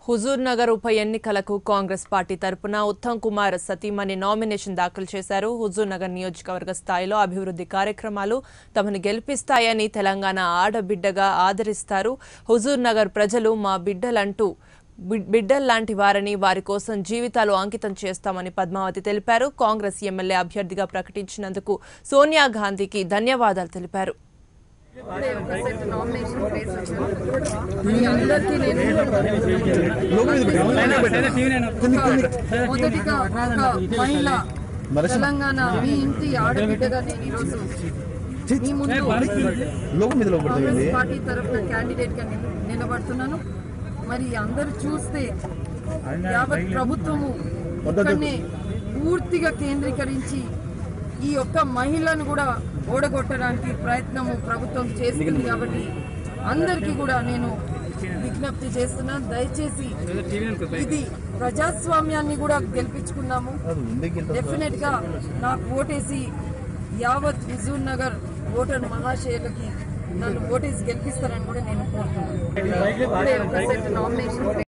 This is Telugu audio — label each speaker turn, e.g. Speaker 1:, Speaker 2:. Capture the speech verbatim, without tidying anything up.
Speaker 1: హుజూర్నగర్ ఉప ఎన్నికలకు కాంగ్రెస్ పార్టీ తరపున ఉత్తమ్ కుమార్ సతీమణి నామినేషన్ దాఖలు చేశారు. హుజూర్నగర్ నియోజకవర్గ స్థాయిలో అభివృద్ధి కార్యక్రమాలు తమను గెలిపిస్తాయని తెలంగాణ ఆడబిడ్డగా ఆదరిస్తారు. హుజూర్నగర్ ప్రజలు మా బిడ్డలంటూ బిడ్డల్లాంటి వారని, వారి కోసం జీవితాలు అంకితం చేస్తామని పద్మావతి తెలిపారు. కాంగ్రెస్ ఎమ్మెల్యే అభ్యర్థిగా ప్రకటించినందుకు సోనియా గాంధీకి ధన్యవాదాలు తెలిపారు.
Speaker 2: తెలంగాణ మీ ఇంటి ఆడబిడ్డగా నేను ఈరోజు మీ ముందు పార్టీ తరఫున క్యాండిడేట్ గా నిలబడుతున్నాను. మరి అందరూ చూస్తే యావత్ ప్రభుత్వము ఇక్కడనే పూర్తిగా కేంద్రీకరించి ఈ యొక్క మహిళను కూడా ఓడగొట్టడానికి ప్రయత్నము ప్రభుత్వం చేస్తుంది. కాబట్టి అందరికీ కూడా నేను విజ్ఞప్తి చేస్తున్నాను, దయచేసి ఇది ప్రజాస్వామ్యాన్ని కూడా గెలిపించుకున్నాము. డెఫినెట్ గా నాకు ఓటేసి యావత్ హుజూర్ నగర్ ఓటర్ మహాశయులకి నన్ను ఓటేసి గెలిపిస్తారని కూడా నేను కోరుతున్నాను.